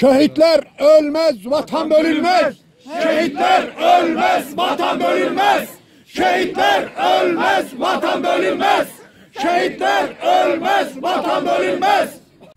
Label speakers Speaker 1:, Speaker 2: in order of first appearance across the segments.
Speaker 1: Şehitler ölmez, vatan bölünmez. Şehitler ölmez, vatan bölünmez. Şehitler ölmez, vatan bölünmez. Şehitler ölmez, vatan bölünmez.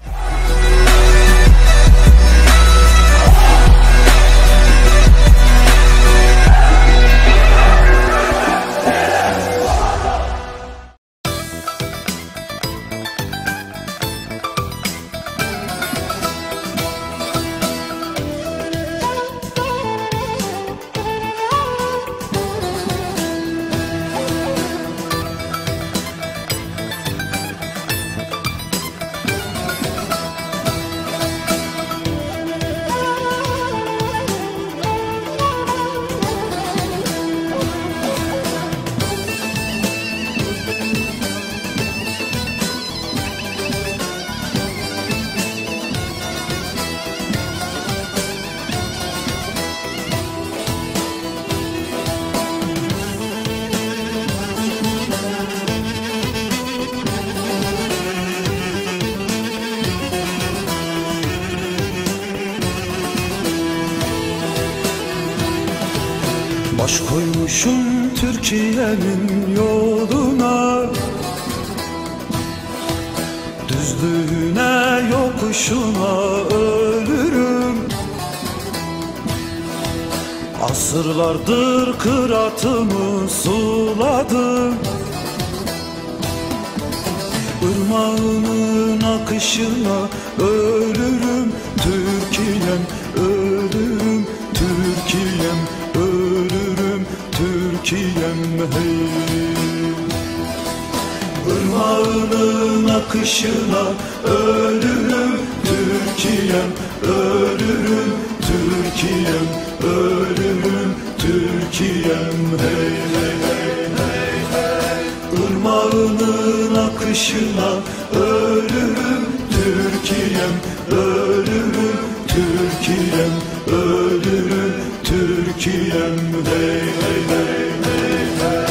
Speaker 2: Baş koymuşum Türkiye'nin yoluna, düzlüğüne yokuşuna ölürüm. Asırlardır kıratımı suladım, ırmağının akışına ölürüm. Türkiye'm ölürüm, Türkiye'm ölürüm, Türkiye'm hey. Irmağının akışına ölürüm, Türkiye'm ölürüm, Türkiye'm ölürüm, Türkiye'm hey hey hey hey hey. Irmağının akışına ölürüm, Türkiye'm ölürüm, Türkiye'm ölürüm, Türkiye'm hey hey hey hey hey.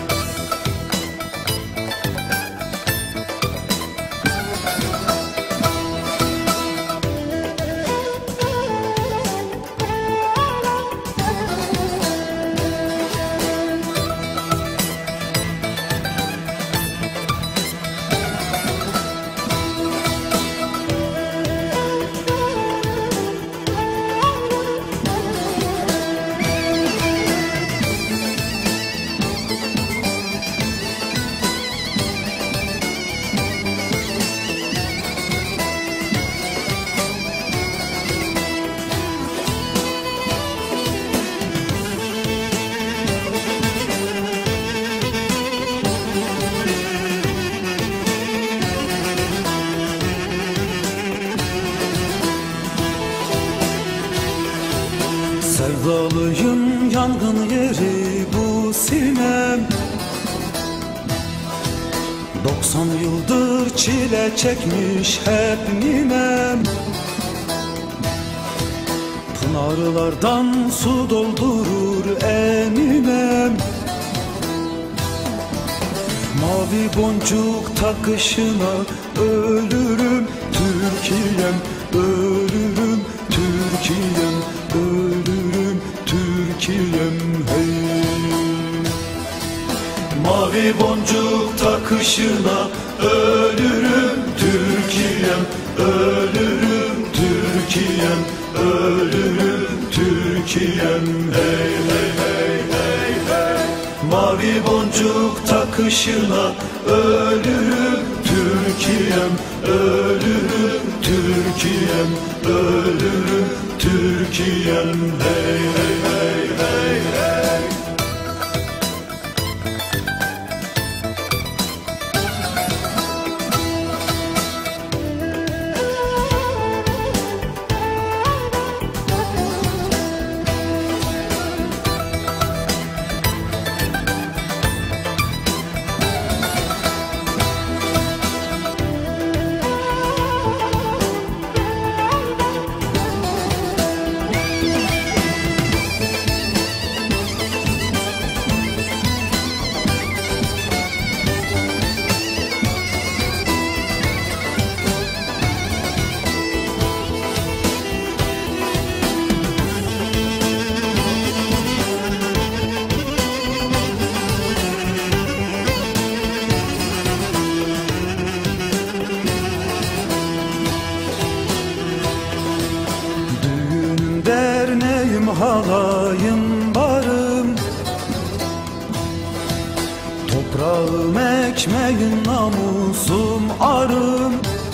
Speaker 2: Sevdalıyım, yangın yeri bu sinem. 90 yıldır çile çekmiş hep ninem. Pınarlardan su doldurur eninem. Mavi boncuk takışına ölürüm, Türkiye'm ölürüm, Türkiye'm ölürüm, Türkiye'm hey. Mavi boncuk takışına ölürüm, Türkiye'm ölürüm, Türkiye'm ölürüm, Türkiye'm hey hey hey hey hey. Mavi boncuk takışına ölürüm, Türkiye'm ölürüm, Türkiye'm ölürüm, Türkiye'm hey hey hey hey hey. halayım barım, toprağım ekmeğim namusum arım.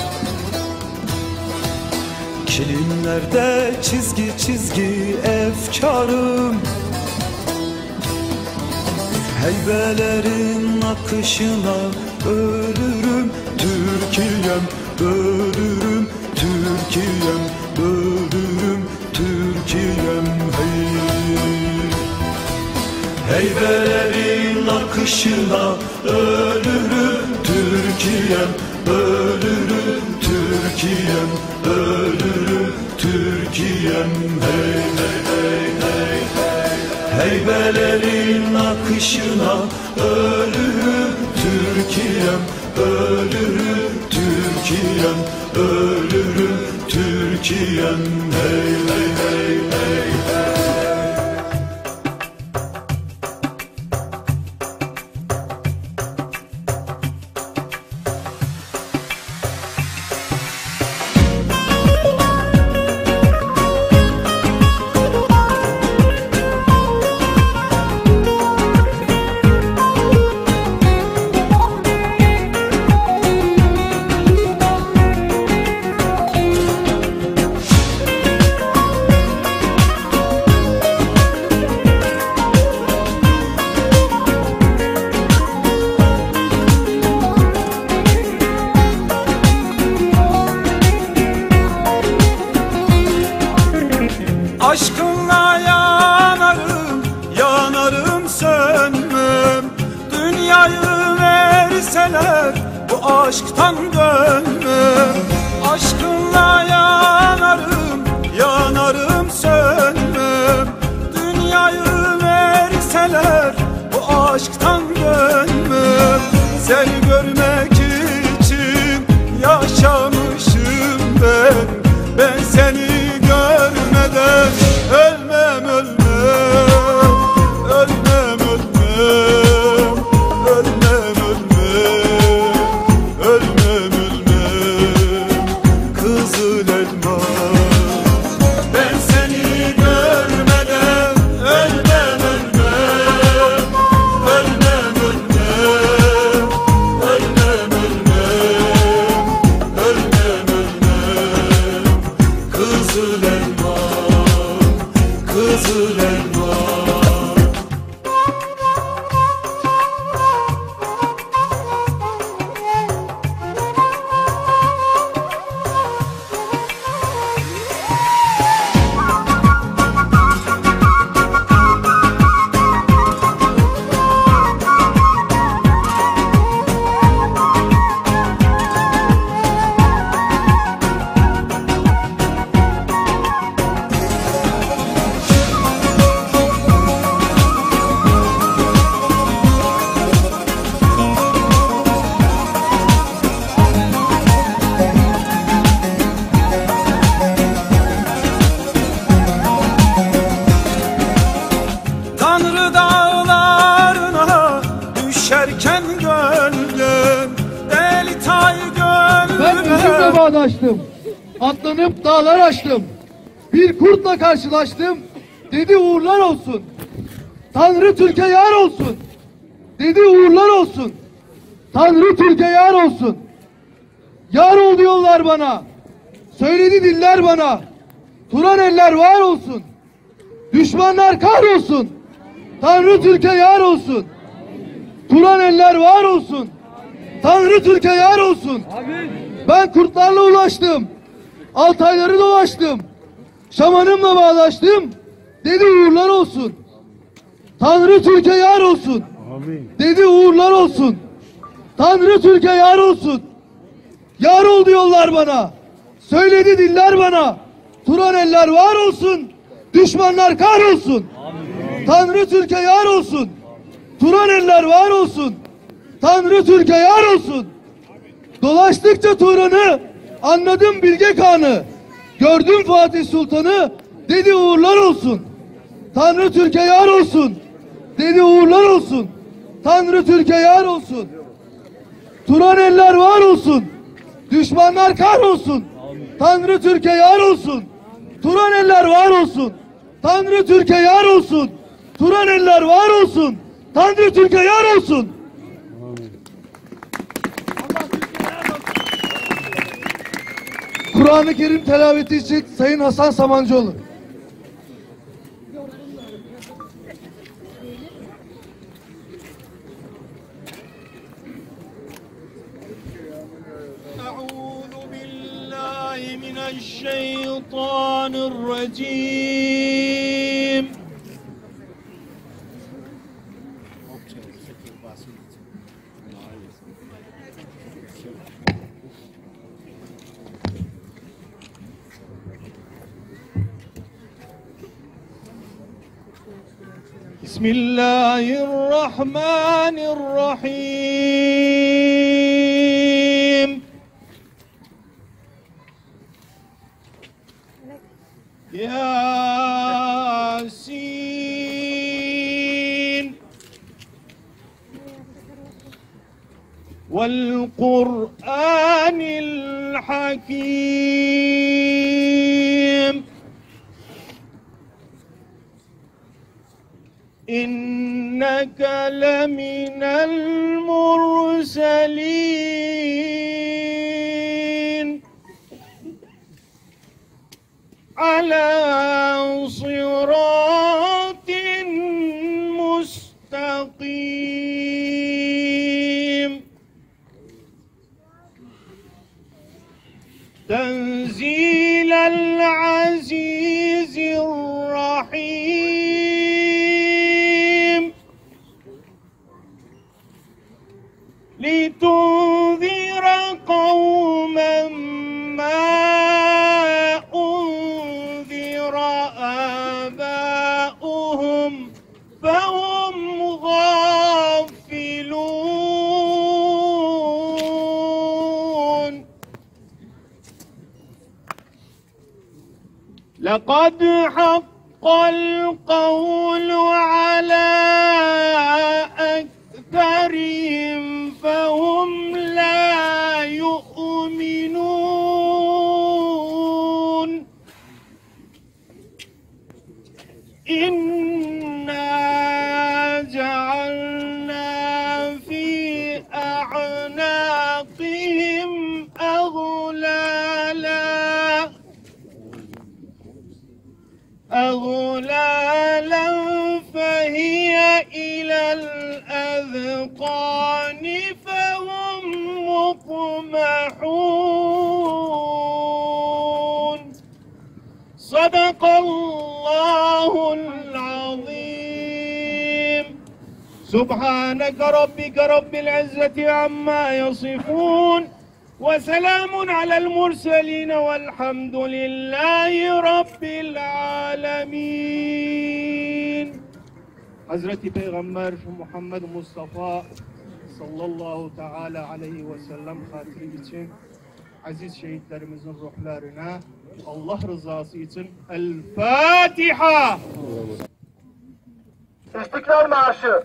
Speaker 2: Kilimlerde çizgi çizgi efkarım, heybelerin akışına ölürüm Türkiye'm, ölürüm Türkiye'm, ölürüm Türkiye'm. Heybelerin akışına ölürüm Türkiye'm, ölürüm Türkiye'm, ölürüm Türkiye'm. Hey hey hey hey. Heybelerin akışına ölürüm Türkiye'm, ölürüm Türkiye'm, ölürüm Türkiye'm. Hey hey hey hey hey. Aşkınla yanarım, yanarım sönmem. Dünyayı verseler bu aşktan dönmem. Aşkınla yanarım, yanarım sönmem. Dünyayı verseler bu aşktan dönmem. Seni görmek için yaşamışım ben. Ben seni görmeden ölmem, ölmem, ölmem, ölmem, ölmem, ölmem, ölmem, ölmem, kızıl elma. Ben seni görmeden ölmem, ölmem, ölmem, ölmem, ölmem, ölmem, ölmem, ölmem, kızıl elma, kızıl elma. Tanrı dağlarına düşerken gönlüm, deli tay
Speaker 1: Ben
Speaker 2: gönlüme.
Speaker 1: üzümle bağdaştım. Atlanıp dağlar aştım. Bir kurtla karşılaştım. Dedi uğurlar olsun. Tanrı Türkiye yar olsun. Dedi uğurlar olsun. Tanrı Türkiye yar olsun. Yar ol diyorlar bana. Söyledi diller bana. Turan eller var olsun. Düşmanlar kahrolsun. Tanrı Türkiye yar olsun. Turan eller var olsun. Tanrı Türkiye yar olsun. Ben kurtlarla ulaştım. Altayları dolaştım. Şamanımla bağdaştım. Dedi uğurlar olsun. Tanrı Türkiye yar olsun. Dedi uğurlar olsun. Tanrı Türkiye yar olsun. Yar ol diyorlar bana. Söyledi diller bana. Turan eller var olsun. Düşmanlar kahrolsun. Tanrı Türkiye yar olsun. Turan eller var olsun. Tanrı Türkiye yar olsun. Dolaştıkça Turan'ı anladım Bilge Kağan'ı. Gördüm Fatih Sultan'ı. Dedi uğurlar olsun. Tanrı Türkiye yar olsun. Dedi uğurlar olsun. Tanrı Türkiye yar olsun. Turan eller var olsun. Düşmanlar kahrolsun. Tanrı Türkiye yar olsun. Turan eller var olsun. Tanrı Türkiye yar olsun. Turan eller var olsun. Tanrı Türkiye yar olsun. Kur'an-ı Kerim telaveti için Sayın Hasan Samancıoğlu.
Speaker 2: Euzu billahi mineşşeytanirracim. Bismillahirrahmanirrahim. Yasin vel Kur'anil Hakim. İnneke leminel murselin ala sıratin mustakim. Tenzilel azizirrahim. لتنذر قوما ما أنذر آباؤهم فهم غافلون. لقد حق القول على أكثرهم فهم لا يؤمنون. إنا جعلنا في أعناقهم أغلالا فهي إلى الأذقان فهم مقمحون. صدق الله العظيم. سبحانك ربك رب العزة عما يصفون وسلام على المرسلين والحمد لله رب العالمين. Hazreti Peygamber Muhammed Mustafa sallallahu teala aleyhi ve sellem hatırı için aziz şehitlerimizin ruhlarına Allah rızası için El Fatiha.
Speaker 1: İstiklal Marşı.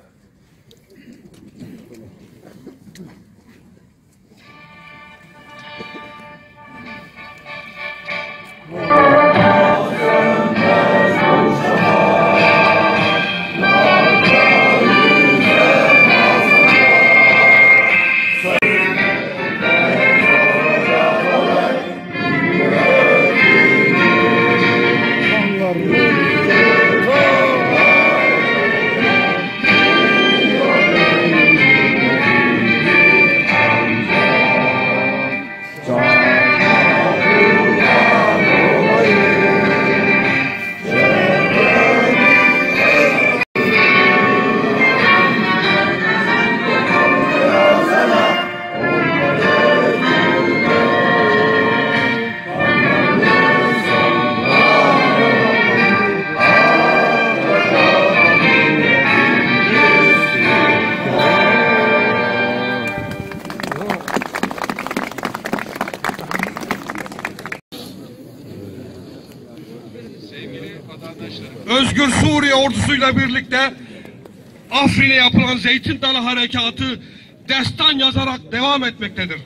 Speaker 3: Özgür Suriye ordusuyla birlikte Afrin'e yapılan Zeytin Dalı Harekatı destan yazarak devam etmektedir.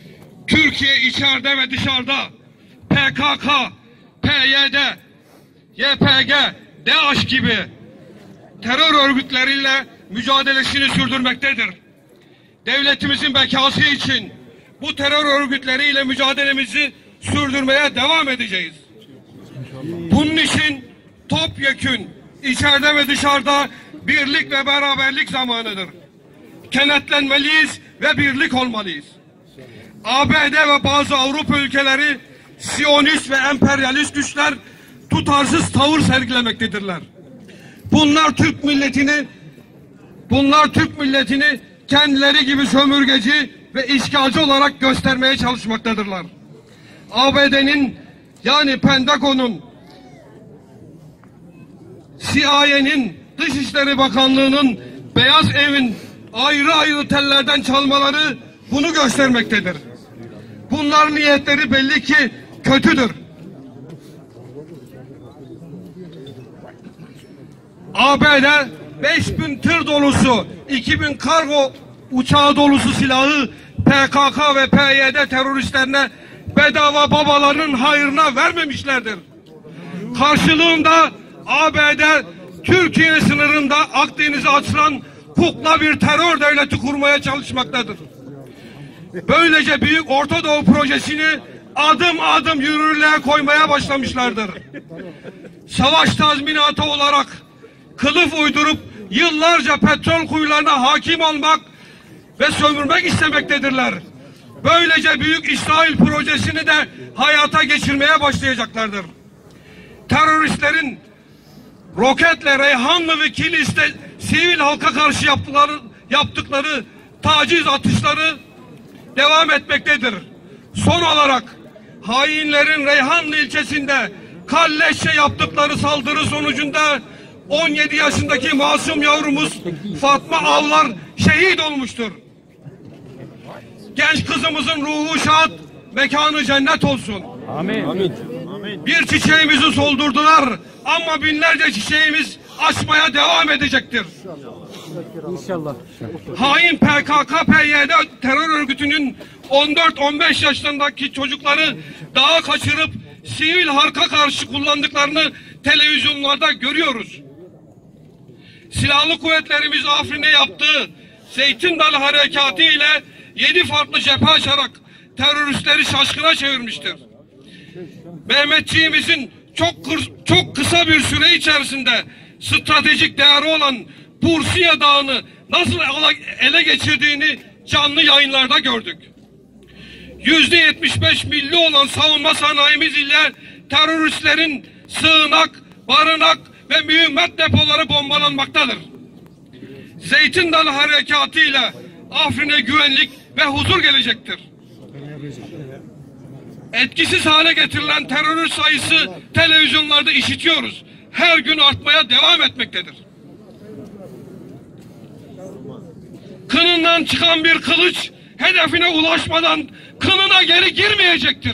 Speaker 3: Türkiye içeride ve dışarıda PKK, PYD, YPG, DAEŞ gibi terör örgütleriyle mücadelesini sürdürmektedir. Devletimizin bekası için bu terör örgütleriyle mücadelemizi sürdürmeye devam edeceğiz. Bunun için topyekün içeride ve dışarıda birlik ve beraberlik zamanıdır. Kenetlenmeliyiz ve birlik olmalıyız. ABD ve bazı Avrupa ülkeleri Siyonist ve emperyalist güçler tutarsız tavır sergilemektedirler. Bunlar Türk milletini kendileri gibi sömürgeci ve işgalci olarak göstermeye çalışmaktadırlar. ABD'nin yani Pentagon'un, CIA'nin, Dışişleri Bakanlığı'nın, Beyaz Ev'in ayrı ayrı tellerden çalmaları bunu göstermektedir. Bunların niyetleri belli ki kötüdür. ABD 5000 tır dolusu, 2000 kargo uçağı dolusu silahı PKK ve PYD teröristlerine bedava babalarının hayrına vermemişlerdir. Karşılığında ABD Türkiye sınırında Akdeniz'e açılan kukla bir terör devleti kurmaya çalışmaktadır. Böylece Büyük Orta Doğu projesini adım adım yürürlüğe koymaya başlamışlardır. Savaş tazminatı olarak kılıf uydurup yıllarca petrol kuyularına hakim olmak ve sömürmek istemektedirler. Böylece Büyük İsrail projesini de hayata geçirmeye başlayacaklardır. Teröristlerin roketle, Reyhanlı ve Kilis'te sivil halka karşı yaptıkları taciz atışları devam etmektedir. Son olarak hainlerin Reyhanlı ilçesinde kalleşçe yaptıkları saldırı sonucunda 17 yaşındaki masum yavrumuz Fatma Avlar şehit olmuştur. Genç kızımızın ruhu şad, mekanı cennet olsun.
Speaker 4: Amin. Amin.
Speaker 3: Bir çiçeğimizi soldurdular ama binlerce çiçeğimiz açmaya devam edecektir.
Speaker 4: İnşallah.
Speaker 3: Hain PKK-PYD terör örgütünün 14-15 yaşlarındaki çocukları dağa kaçırıp sivil halka karşı kullandıklarını televizyonlarda görüyoruz. Silahlı kuvvetlerimiz Afrin'e yaptığı Zeytin Dalı Harekatı ile 7 farklı cephe açarak teröristleri şaşkına çevirmiştir. Mehmetçiğimizin çok kısa bir süre içerisinde stratejik değeri olan Bursiye Dağı'nı nasıl ele geçirdiğini canlı yayınlarda gördük. %75 milli olan savunma sanayimiz ile teröristlerin sığınak, barınak ve mühimmat depoları bombalanmaktadır. Zeytin Dalı Harekatı ile Afrin'e güvenlik ve huzur gelecektir. Etkisiz hale getirilen terörist sayısı televizyonlarda işitiyoruz. Her gün artmaya devam etmektedir. Kınından çıkan bir kılıç hedefine ulaşmadan kınına geri girmeyecektir.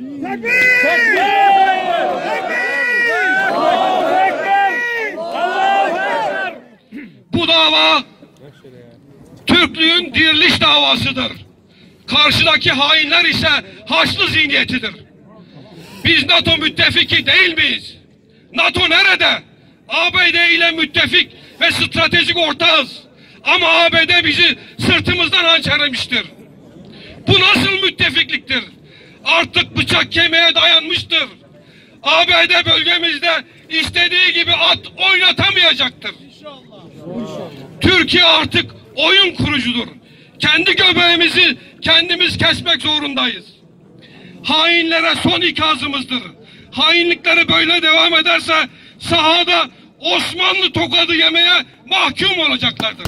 Speaker 3: Bu dava Türklüğün diriliş davasıdır. Karşıdaki hainler ise Haçlı zihniyetidir. Biz NATO müttefiki değil miyiz? NATO nerede? ABD ile müttefik ve stratejik ortağız. Ama ABD bizi sırtımızdan hançerlemiştir. Bu nasıl müttefikliktir? Artık bıçak kemiğe dayanmıştır. ABD bölgemizde istediği gibi at oynatamayacaktır. Türkiye artık oyun kurucudur. Kendi göbeğimizi kendimiz kesmek zorundayız. Hainlere son ikazımızdır. Hainlikleri böyle devam ederse sahada Osmanlı tokadı yemeye mahkum olacaklardır.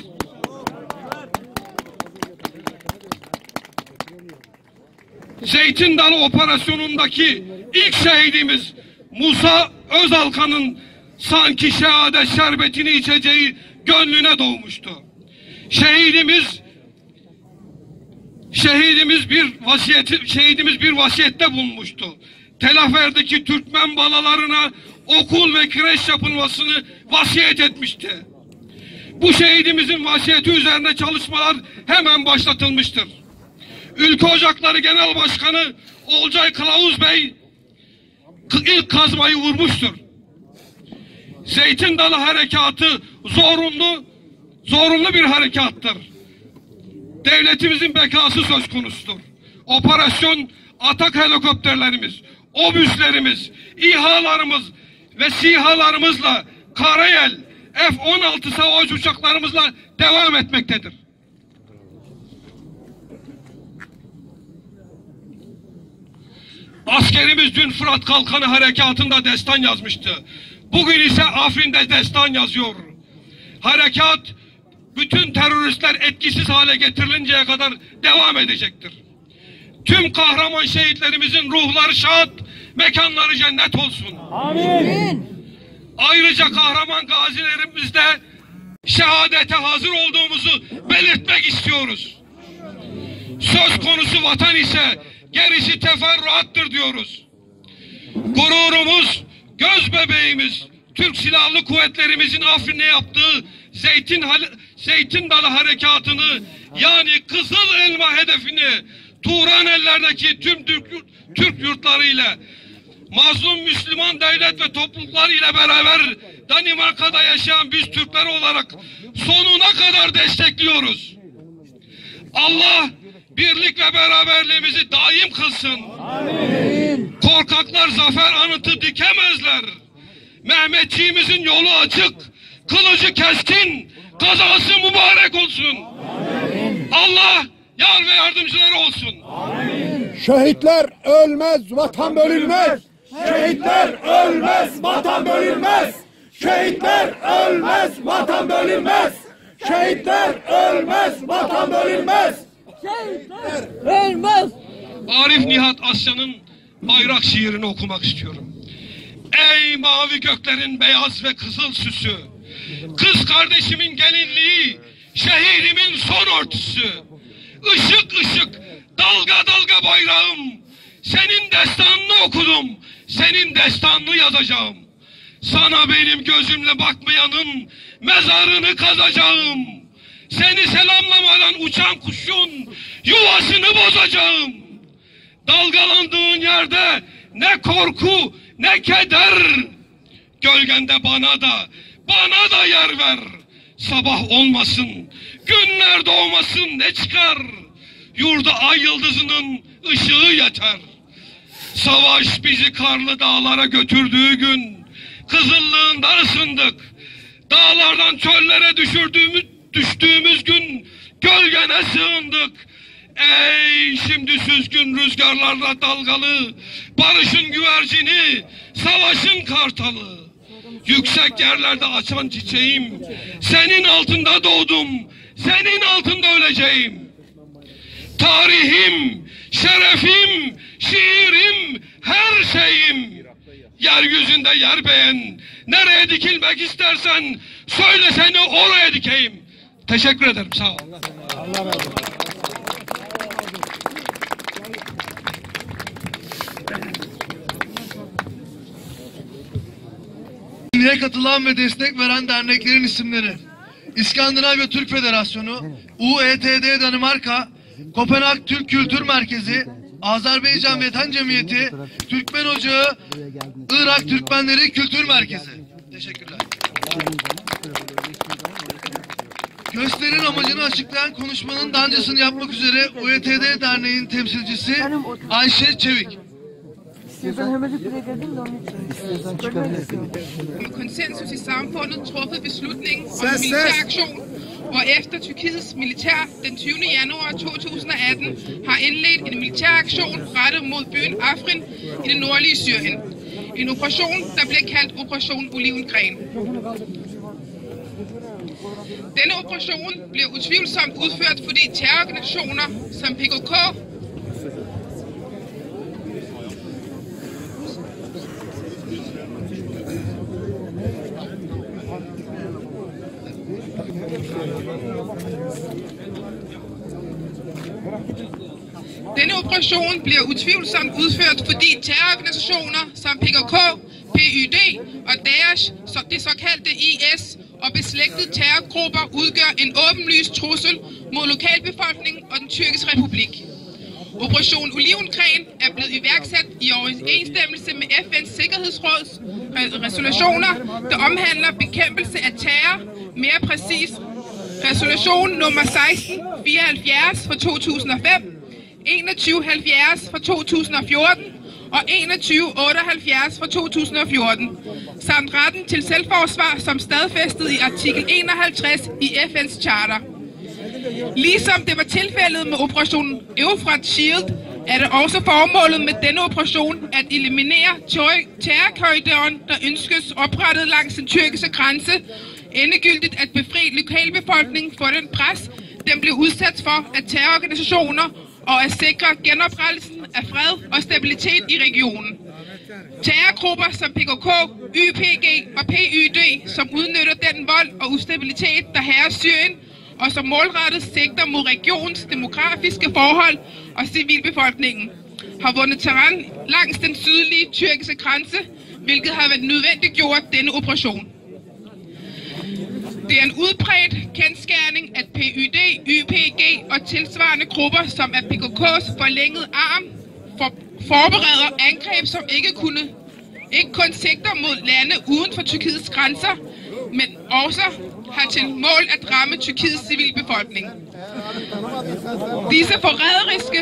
Speaker 3: Zeytin Dalı operasyonundaki ilk şehidimiz Musa Özalkan'ın sanki şehadet şerbetini içeceği gönlüne doğmuştu. Şehidimiz bir vasiyette bulunmuştu. Telaferdeki Türkmen balalarına okul ve kreş yapılmasını vasiyet etmişti. Bu şehidimizin vasiyeti üzerine çalışmalar hemen başlatılmıştır. Ülke Ocakları Genel Başkanı Olcay Kılavuz Bey ilk kazmayı vurmuştur. Zeytin Dalı Harekatı zorunlu bir harekattır. Devletimizin bekası söz konusudur. Operasyon atak helikopterlerimiz, obüslerimiz, İHA'larımız ve SİHA'larımızla Karayel, F-16 savaş uçaklarımızla devam etmektedir. Askerimiz dün Fırat Kalkanı Harekatı'nda destan yazmıştı. Bugün ise Afrin'de destan yazıyor. Harekat bütün teröristler etkisiz hale getirilinceye kadar devam edecektir. Tüm kahraman şehitlerimizin ruhları şad, mekanları cennet olsun.
Speaker 4: Amin.
Speaker 3: Ayrıca kahraman gazilerimizde şehadete hazır olduğumuzu belirtmek istiyoruz. Söz konusu vatan ise gerisi teferruattır diyoruz. Gururumuz, göz bebeğimiz, Türk Silahlı Kuvvetlerimizin Afrin'e yaptığı Zeytin Dalı Harekatı'nı, yani Kızıl Elma hedefini Turan ellerdeki tüm Türk yurtları ile, mazlum Müslüman devlet ve topluluklar ile beraber Danimarka'da yaşayan biz Türkler olarak sonuna kadar destekliyoruz. Allah birlik ve beraberliğimizi daim kılsın.
Speaker 4: Amin.
Speaker 3: Korkaklar zafer anıtı dikemezler. Mehmetçiğimizin yolu açık, kılıcı keskin, kazası mübarek olsun. Amin. Allah yar ve yardımcıları olsun.
Speaker 4: Amin.
Speaker 5: Şehitler ölmez, vatan bölünmez. Şehitler ölmez, vatan bölünmez. Şehitler ölmez, vatan bölünmez. Şehitler ölmez, vatan bölünmez.
Speaker 6: Şehitler ölmez.
Speaker 3: Arif Nihat Asya'nın bayrak şiirini okumak istiyorum. Ey mavi göklerin beyaz ve kızıl süsü, kız kardeşimin gelinliği, şehidimin son örtüsü, ışık ışık, dalga dalga bayrağım, senin destanını okudum, senin destanını yazacağım. Sana benim gözümle bakmayanın mezarını kazacağım. Seni selamlamadan uçan kuşun yuvasını bozacağım. Dalgalandığın yerde ne korku ne keder. Gölgende bana da yer ver. Sabah olmasın, günler doğmasın, ne çıkar? Yurda ay yıldızının ışığı yeter. Savaş bizi karlı dağlara götürdüğü gün kızıllığında ısındık. Dağlardan çöllere düştüğümüz gün gölgene sığındık. Ey şimdi süzgün rüzgarlarla dalgalı, barışın güvercini, savaşın kartalı. Yüksek yerlerde açan çiçeğim, senin altında doğdum, senin altında öleceğim. Tarihim, şerefim, şiirim, her şeyim. Yeryüzünde yer beğen, nereye dikilmek istersen söyle, seni oraya dikeyim. Teşekkür ederim, sağ ol.
Speaker 4: Allah razı olsun.
Speaker 1: Katılan ve destek veren derneklerin isimleri: İskandinavya Türk Federasyonu, UETD Danimarka, Kopenhag Türk Kültür Merkezi, Azerbaycan Vatan Cemiyeti, Türkmen Ocağı, Irak Türkmenleri Kültür Merkezi. Teşekkürler. Gösterinin amacını açıklayan konuşmanın dancısını yapmak üzere UETD Derneği'nin temsilcisi Ayşe Çevik.
Speaker 7: Konsensus i samfundet truffet beslutningen om en militæraktion, hvorefter Tyrkiets militær den 20. januar 2018 har indledt en militæraktion rettet mod byen Afrin i det nordlige Syrien. En operation, der blev kaldt Operation Olivengren. Denne operation bliver utvivlsomt udført, fordi terrororganisationer som PKK, Denne operation bliver utvivlsomt udført, fordi terrororganisationer som PKK, PYD og Daesh, det såkaldte IS og beslægtede terrorgrupper udgør en åbenlys trussel mod lokalbefolkningen og den tyrkiske republik. Operation Olivengren er blevet iværksat i overensstemmelse med FN's Sikkerhedsråds resolutioner, der omhandler bekæmpelse af terror, mere præcis resolution nummer 1674 fra 2005, 2170 fra 2014 og 2178 fra 2014, samt retten til selvforsvar som stadfæstet i artikel 51 i FN's charter. Ligesom det var tilfældet med Operation Eufrat Shield, er det også formålet med denne operation at eliminere terrorkorridoren, der ønskes oprettet langs den tyrkiske grænse, endegyldigt at befri lokalbefolkningen for den pres, den blev udsat for af terrororganisationer, og at sikre genoprettelsen af fred og stabilitet i regionen. Terrorgrupper som PKK, YPG og PYD, som udnytter den vold og ustabilitet, der herrer Syrien, og som målrettet sigter mod regionens demografiske forhold og civilbefolkningen, har vundet terræn langs den sydlige tyrkiske grænse, hvilket har været nødvendiggjort denne operation. Det er en udbredt kendsgerning, at PYD, YPG og tilsvarende grupper, som er PKK's forlængede arm, forbereder angreb, som ikke kun sigter mod lande uden for Tyrkiets grænser, men også har til mål at ramme Tyrkiets civilbefolkning. Disse forræderiske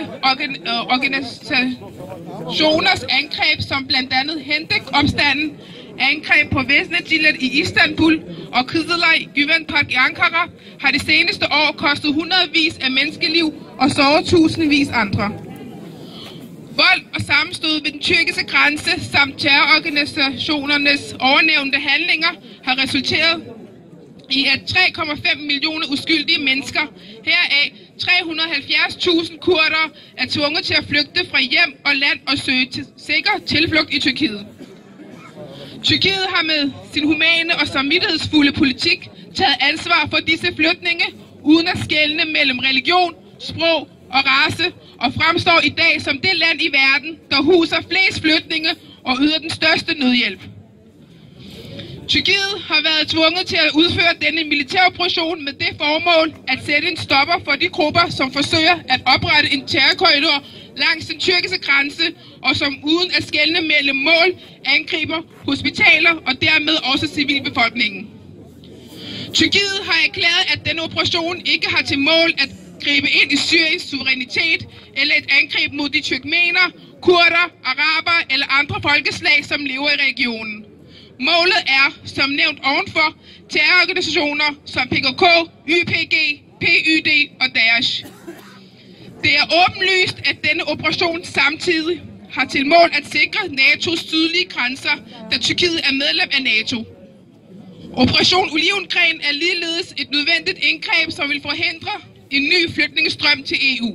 Speaker 7: organisationers angreb, som blandt andet Hendek-opstanden, angreb på Vesnedjilet i Istanbul og Kızılay Güven Park i Ankara, har de seneste år kostet hundredvis af menneskeliv og såret tusindvis andre. Vold og sammenstød ved den tyrkiske grænse samt terrororganisationernes overnævnte handlinger har resulteret i, at 3,5 millioner uskyldige mennesker, heraf 370.000 kurdere, er tvunget til at flygte fra hjem og land og søge sikker tilflugt i Tyrkiet. Tyrkiet har med sin humane og samvittighedsfulde politik taget ansvar for disse flygtninge, uden at skelne mellem religion, sprog og race, og fremstår i dag som det land i verden, der huser flest flygtninge og yder den største nødhjælp. Tyrkiet har været tvunget til at udføre denne militæroperation med det formål at sætte en stopper for de grupper, som forsøger at oprette en terrorkorridor langs den tyrkiske grænse, og som uden at skelne mellem mål angriber hospitaler og dermed også civilbefolkningen. Tyrkiet har erklæret, at denne operation ikke har til mål at gribe ind i Syriens suverænitet eller et angreb mod de tyrkmener, kurder, araber eller andre folkeslag, som lever i regionen. Målet er, som nævnt ovenfor, terrororganisationer som PKK, YPG, PYD og Daesh. Det er åbenlyst, at denne operation samtidig har til mål at sikre NATO's sydlige grænser, da Tyrkiet er medlem af NATO. Operation Olivengren er ligeledes et nødvendigt indgreb, som vil forhindre en ny flygtningestrøm til EU.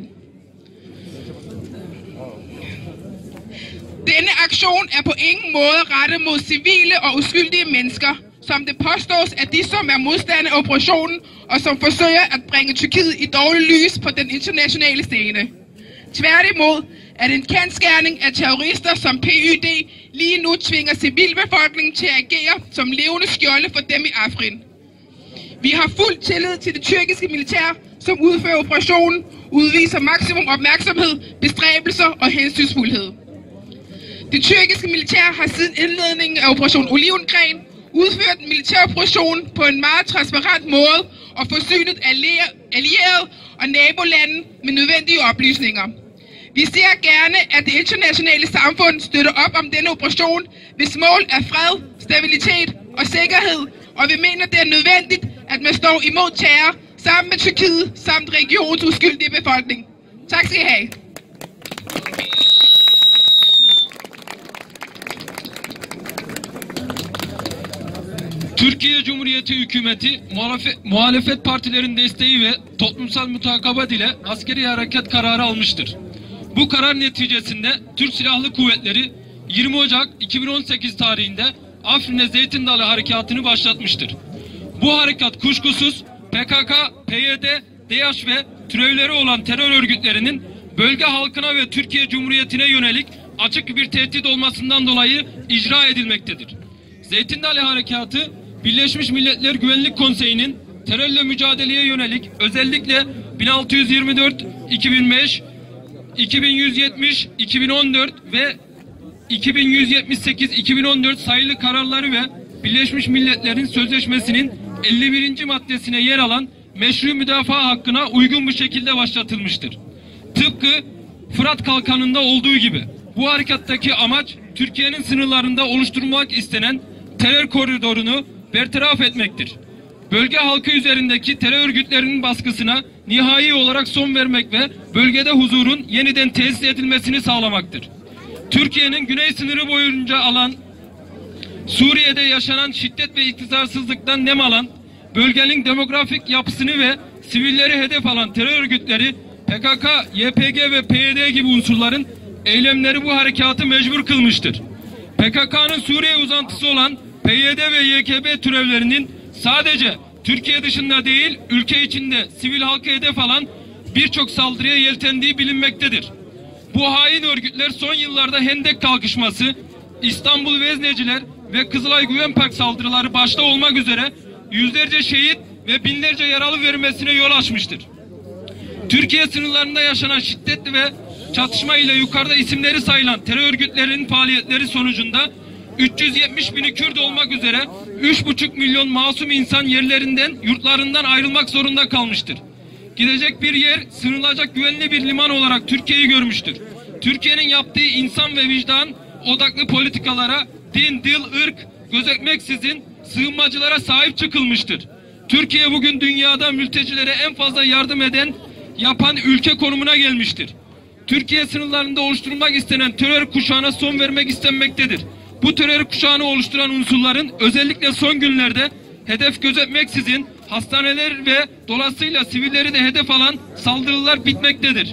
Speaker 7: Denne aktion er på ingen måde rettet mod civile og uskyldige mennesker, som det påstås af de, som er modstandere af operationen, og som forsøger at bringe Tyrkiet i dårligt lys på den internationale scene. Tværtimod er det en kendsgerning, at terrorister som PYD lige nu tvinger civilbefolkningen til at agere som levende skjolde for dem i Afrin. Vi har fuld tillid til det tyrkiske militær, som udfører operationen, udviser maksimum opmærksomhed, bestræbelser og hensynsfuldhed. Det tyrkiske militær har siden indledningen af Operation Olivengren udført en militæroperation på en meget transparent måde og forsynet allierede og nabolande med nødvendige oplysninger. Vi ser gerne, at det internationale samfund støtter op om denne operation, hvis mål er fred, stabilitet og sikkerhed, og vi mener, det er nødvendigt, at man står imod terror sammen med Tyrkiet samt regionens uskyldige befolkning. Tak skal I have.
Speaker 3: Türkiye Cumhuriyeti hükümeti muhalefet partilerin desteği ve toplumsal mutakabat ile askeri harekat kararı almıştır. Bu karar neticesinde Türk Silahlı Kuvvetleri 20 Ocak 2018 tarihinde Afrin'e Zeytin Dalı harekatını başlatmıştır. Bu harekat kuşkusuz PKK, PYD, DAEŞ ve türevleri olan terör örgütlerinin bölge halkına ve Türkiye Cumhuriyeti'ne yönelik açık bir tehdit olmasından dolayı icra edilmektedir. Zeytin Dalı harekatı Birleşmiş Milletler Güvenlik Konseyi'nin terörle mücadeleye yönelik özellikle 1624-2005 2170, 2014 ve 2178, 2014 sayılı kararları ve Birleşmiş Milletler'in sözleşmesinin 51. maddesine yer alan meşru müdafaa hakkına uygun bir şekilde başlatılmıştır. Tıpkı Fırat Kalkanı'nda olduğu gibi bu harekattaki amaç Türkiye'nin sınırlarında oluşturulmak istenen terör koridorunu bertaraf etmektir. Bölge halkı üzerindeki terör örgütlerinin baskısına nihai olarak son vermek ve bölgede huzurun yeniden tesis edilmesini sağlamaktır. Türkiye'nin güney sınırı boyunca alan, Suriye'de yaşanan şiddet ve iktidarsızlıktan nem alan, bölgenin demografik yapısını ve sivilleri hedef alan terör örgütleri PKK, YPG ve PYD gibi unsurların eylemleri bu harekatı mecbur kılmıştır. PKK'nın Suriye uzantısı olan PYD ve YKB türevlerinin sadece Türkiye dışında değil, ülke içinde sivil halkı hedef alan birçok saldırıya yeltendiği bilinmektedir. Bu hain örgütler son yıllarda Hendek kalkışması, İstanbul Vezneciler ve Kızılay Güven Park saldırıları başta olmak üzere yüzlerce şehit ve binlerce yaralı vermesine yol açmıştır. Türkiye sınırlarında yaşanan şiddetli ve çatışma ile yukarıda isimleri sayılan terör örgütlerinin faaliyetleri sonucunda 370 bini Kürt olmak üzere 3,5 milyon masum insan yerlerinden, yurtlarından ayrılmak zorunda kalmıştır. Gidecek bir yer, sığınılacak güvenli bir liman olarak Türkiye'yi görmüştür. Türkiye'nin yaptığı insan ve vicdan odaklı politikalara din, dil, ırk gözetmeksizin sığınmacılara sahip çıkılmıştır. Türkiye bugün dünyada mültecilere en fazla yardım yapan ülke konumuna gelmiştir. Türkiye sınırlarında oluşturulmak istenen terör kuşağına son vermek istenmektedir. Bu terör kuşağını oluşturan unsurların özellikle son günlerde hedef gözetmeksizin hastaneler ve dolayısıyla sivilleri de hedef alan saldırılar bitmektedir.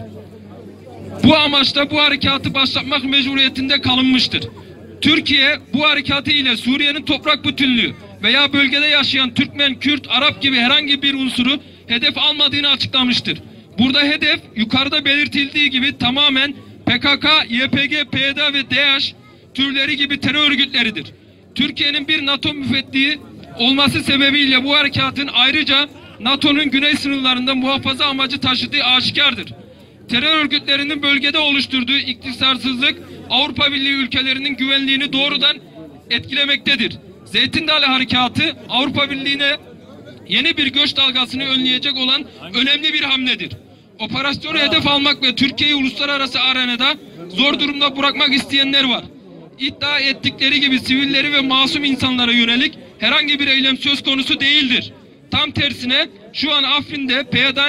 Speaker 3: Bu amaçla bu harekatı başlatmak mecburiyetinde kalınmıştır. Türkiye bu harekatı ile Suriye'nin toprak bütünlüğü veya bölgede yaşayan Türkmen, Kürt, Arap gibi herhangi bir unsuru hedef almadığını açıklamıştır. Burada hedef yukarıda belirtildiği gibi tamamen PKK, YPG, PYD ve DH türleri gibi terör örgütleridir. Türkiye'nin bir NATO müfettiği olması sebebiyle bu harekatın ayrıca NATO'nun güney sınırlarında muhafaza amacı taşıdığı aşikardır. Terör örgütlerinin bölgede oluşturduğu iktisarsızlık Avrupa Birliği ülkelerinin güvenliğini doğrudan etkilemektedir. Zeytin Dalı Harekatı Avrupa Birliği'ne yeni bir göç dalgasını önleyecek olan önemli bir hamledir. Operasyonu hedef almak ve Türkiye'yi uluslararası arenada zor durumda bırakmak isteyenler var. İddia ettikleri gibi sivilleri ve masum insanlara yönelik herhangi bir eylem söz konusu değildir. Tam tersine şu an Afrin'de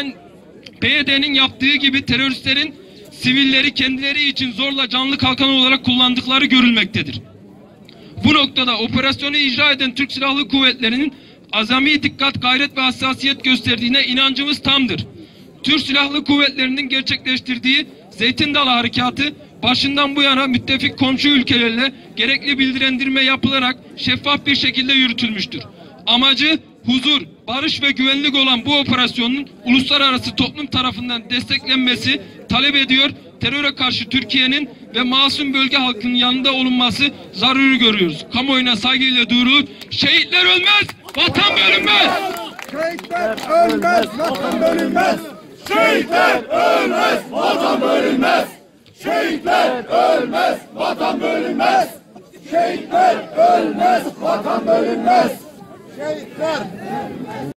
Speaker 3: PYD'nin yaptığı gibi teröristlerin sivilleri kendileri için zorla canlı kalkan olarak kullandıkları görülmektedir. Bu noktada operasyonu icra eden Türk Silahlı Kuvvetleri'nin azami dikkat, gayret ve hassasiyet gösterdiğine inancımız tamdır. Türk Silahlı Kuvvetleri'nin gerçekleştirdiği Zeytin Dalı Harekatı başından bu yana müttefik komşu ülkelerle gerekli bilgilendirme yapılarak şeffaf bir şekilde yürütülmüştür. Amacı huzur, barış ve güvenlik olan bu operasyonun uluslararası toplum tarafından desteklenmesi talep ediyor. Teröre karşı Türkiye'nin ve masum bölge halkının yanında olunması zaruri görüyoruz. Kamuoyuna saygıyla duyurulur. Şehitler ölmez, vatan bölünmez.
Speaker 5: Şehitler ölmez, vatan bölünmez. Şehitler ölmez, vatan bölünmez. Şehitler ölmez, vatan bölünmez. Şehitler ölmez, vatan bölünmez. Şehitler